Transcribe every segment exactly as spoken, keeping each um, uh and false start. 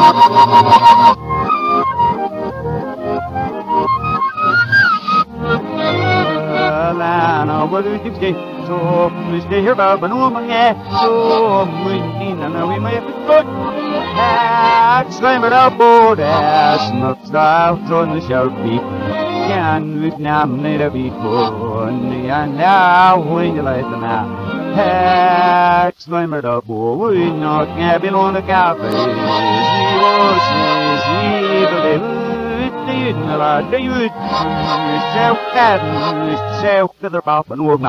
Lana, what did you say? So, we stay here, Bob, and woman, yeah. So, we need to know we may have to put that slam it up, board ass, not style, on the shelf beat. Can we now need a beat for and now when you like the now. Heck, slam it up, boy, we not cabin on the cafe. He was his evil. Do you self that self to the pop and woman?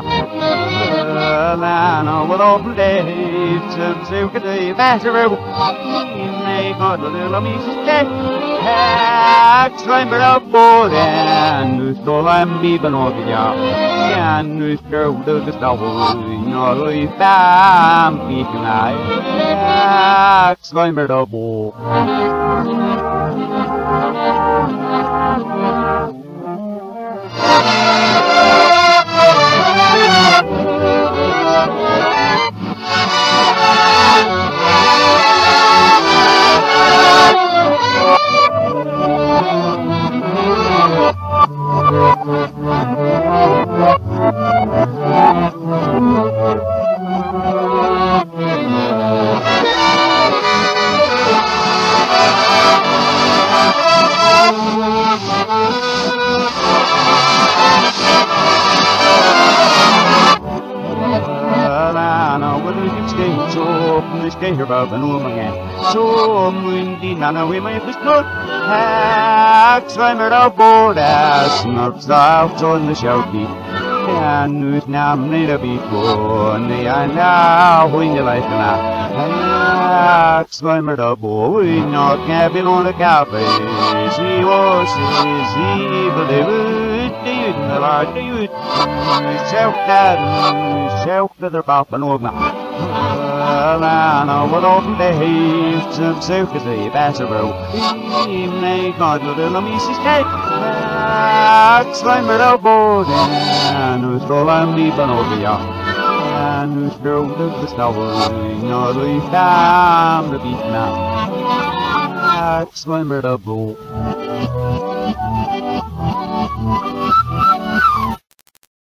Lana will open days, some silk at the master. May God a little me stay. Hack, climber up board and stole I'm even over ya. Can you throw the stubble? No, if I'm peeking eye. Hack, climber up board. Stay here, Bob, and woman, yeah. So, windy, Nana, we may have to put hack, slimmer up board ass, not out on the shelf beat. And with now, need a beat for, and they are now, when you like the now. Hack, slimmer up board, we not cabin on the cafe. He was his evil, they would, they would, the large, they would, self that, self to the pop and woman. Lana, what open days, some silk as a bassero. He may God little missus cake. Slimmer up board and who's all I'm leaving over ya. And who's drove the snow, no, we found the beat now. Slimmer up board.